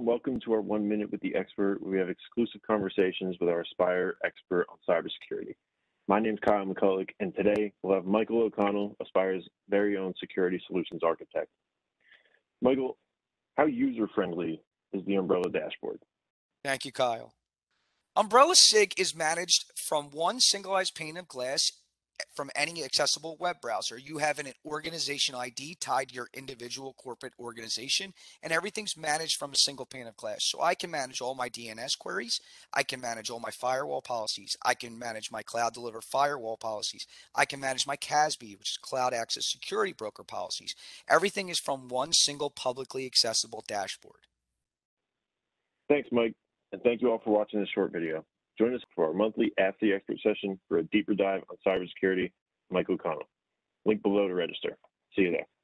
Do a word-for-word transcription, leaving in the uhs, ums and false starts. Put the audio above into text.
welcome to our One Minute with the Expert, where we have exclusive conversations with our Aspire expert on cybersecurity. My name is Kyle McCulloch, and today we'll have Michael O'Connell, Aspire's very own security solutions architect. Michael, how user-friendly is the Umbrella dashboard? Thank you, Kyle. Umbrella S I G is managed from one singleized pane of glass from any accessible web browser. You have an organization I D tied to your individual corporate organization, and everything's managed from a single pane of glass. So I can manage all my D N S queries. I can manage all my firewall policies. I can manage my cloud deliver firewall policies. I can manage my C A S B, which is Cloud Access Security Broker policies. Everything is from one single publicly accessible dashboard. Thanks, Mike, and thank you all for watching this short video. Join us for our monthly Ask the Expert session for a deeper dive on cybersecurity. Mike O'Connell. Link below to register. See you there.